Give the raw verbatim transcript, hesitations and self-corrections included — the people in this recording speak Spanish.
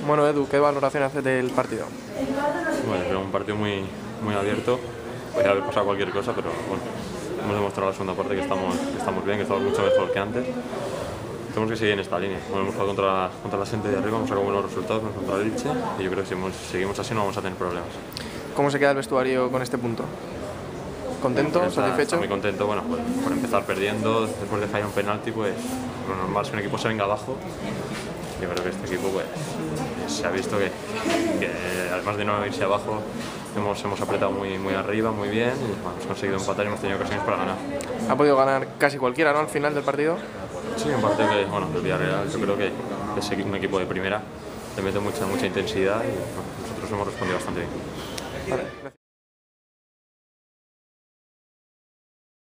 Bueno, Edu, ¿qué valoración haces del partido? Bueno, es un partido muy, muy abierto, podría haber pasado cualquier cosa, pero bueno, hemos demostrado en la segunda parte que estamos, que estamos bien, que estamos mucho mejor que antes. Tenemos que seguir en esta línea. Bueno, hemos jugado contra, contra la gente de arriba, hemos sacado buenos resultados contra el Elche y yo creo que si hemos, seguimos así no vamos a tener problemas. ¿Cómo se queda el vestuario con este punto? ¿Contento? Está, ¿Satisfecho? está muy contento, bueno, por, por empezar perdiendo, después de fallar un penalti, pues lo normal es que un equipo se venga abajo. Yo creo que este equipo pues, se ha visto que, que además de no irse abajo, hemos, hemos apretado muy, muy arriba, muy bien y bueno, hemos conseguido empatar y hemos tenido ocasiones para ganar. Ha podido ganar casi cualquiera, ¿no? Al final del partido. Sí, un partido que, bueno, el Villarreal yo creo que es un equipo de primera, le mete mucha, mucha intensidad y bueno, nosotros hemos respondido bastante bien. Vale.